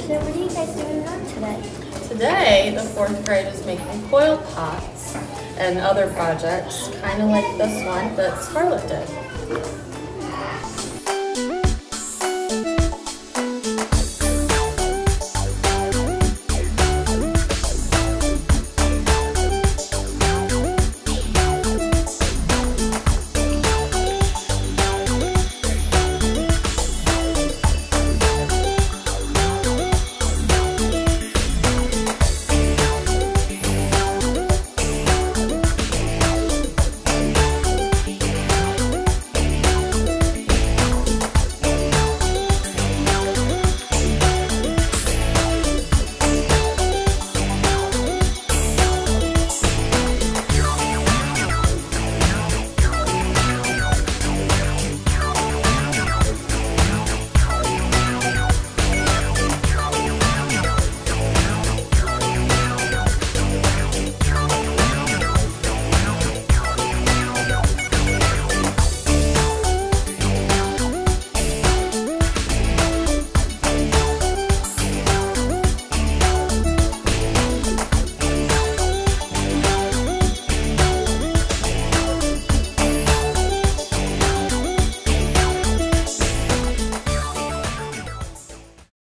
So what are you guys doing on today? Today, the 4th grade is making coil pots and other projects, kind of like this one that Scarlett did.